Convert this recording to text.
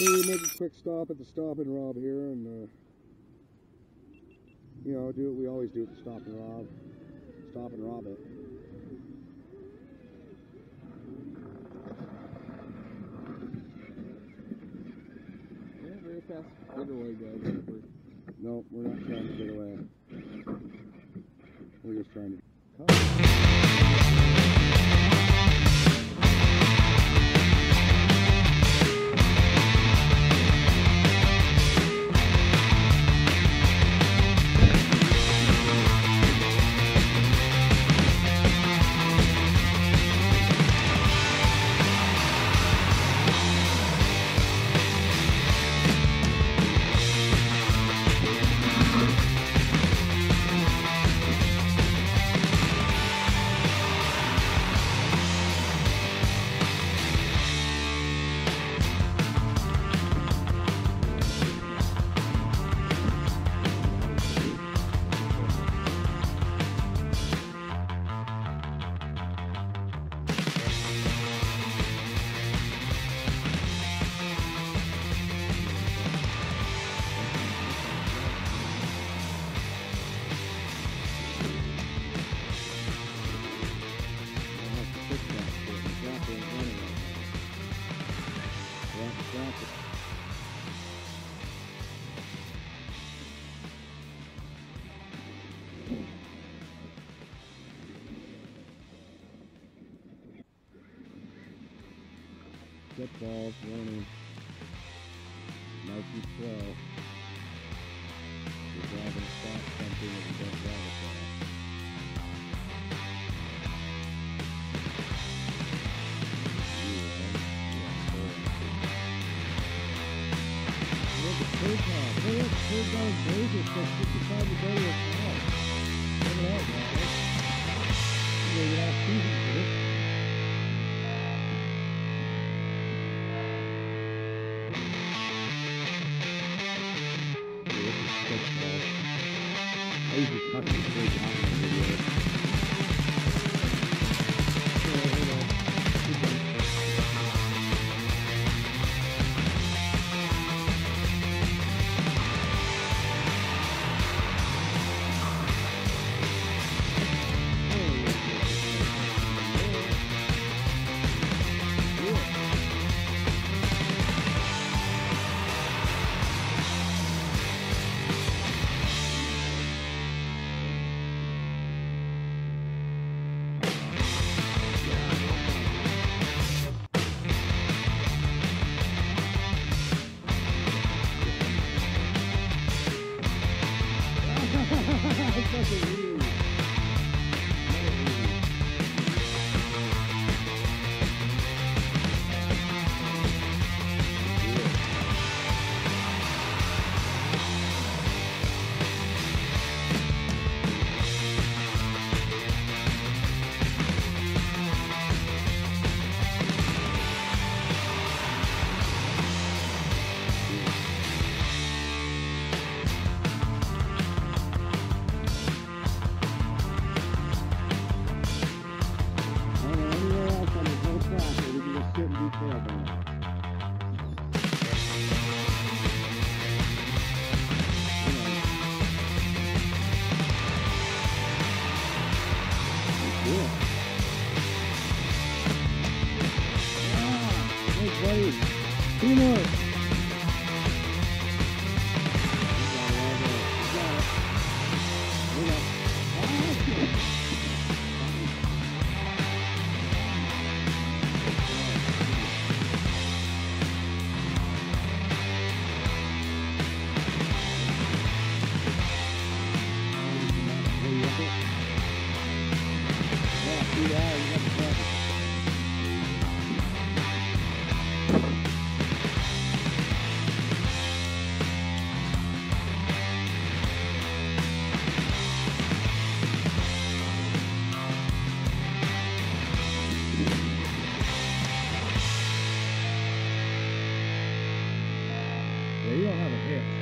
we make a quick stop at the Stop and Rob here, and you know, do what we always do at the Stop and Rob. Stop and rob it. Yeah, very fast getaway, guys. No, we're not trying to get away. We're just trying to come. Get balls, warning. Nice and slow. You're driving to stop something if you don't drive it fast. Look at the turd now. Hey, look, the turd got his razor stuck 55 to go to his house. Look at that, guys. You're going to have season for this. I usually cut the straight out of the video. Two more. Yeah, you don't have a hit.